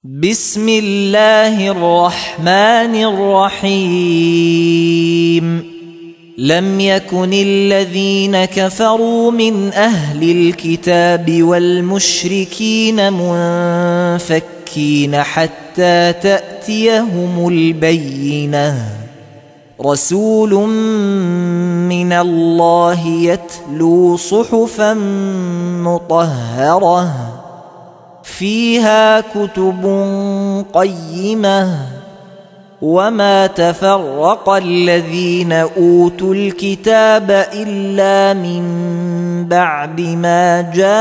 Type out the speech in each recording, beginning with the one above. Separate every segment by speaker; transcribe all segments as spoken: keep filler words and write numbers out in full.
Speaker 1: بسم الله الرحمن الرحيم لم يكن الذين كفروا من أهل الكتاب والمشركين منفكين حتى تأتيهم البينة رسول من الله يتلو صحفا مطهرة فيها كتب قيمة وما تفرق الذين أوتوا الكتاب إلا من بعد ما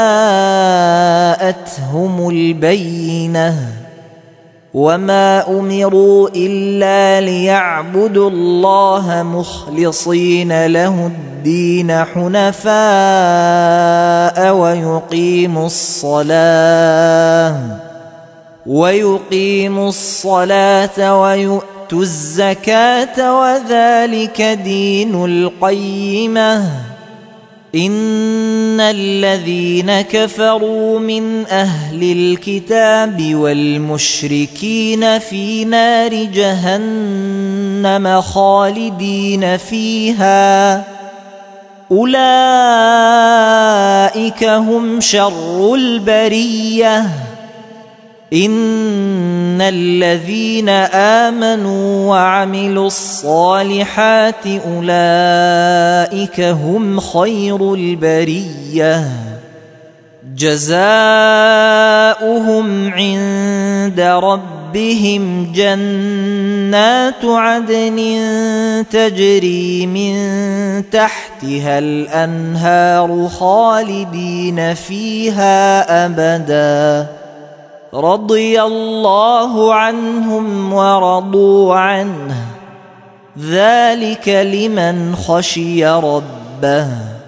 Speaker 1: جاءتهم البينة وما أمروا إلا ليعبدوا الله مخلصين له الدين حنفاء ويقيموا الصلاة ويقيموا الصلاة ويؤتوا الزكاة وذلك دين القيمة إن الذين كفروا من أهل الكتاب والمشركين في نار جهنم خالدين فيها أولئك هم شر البرية إن الذين آمنوا وعملوا الصالحات أولئك هم خير البرية جزاؤهم عند ربهم جنات عدن تجري من تحتها الأنهار خالدين فيها أبداً رضي الله عنهم ورضوا عنه ذلك لمن خشي ربه